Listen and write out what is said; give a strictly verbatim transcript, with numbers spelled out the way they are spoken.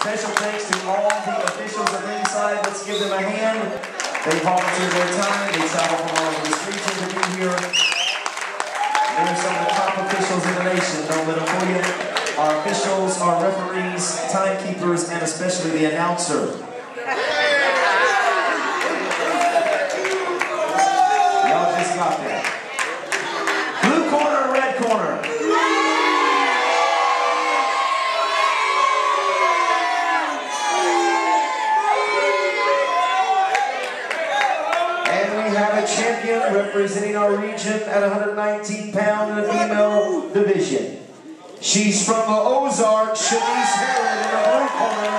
Special thanks to all the officials at ringside. Let's give them a hand. They volunteer their time. They travel from all over this region to be here. They're some of the top officials in the nation. Don't let them fool you. Our officials, our referees, timekeepers, and especially the announcer. Y'all just got that. Blue corner, red corner. Champion representing our region at one hundred nineteen pounds in the female division. She's from the Ozark, Shaniece Herron in the blue corner.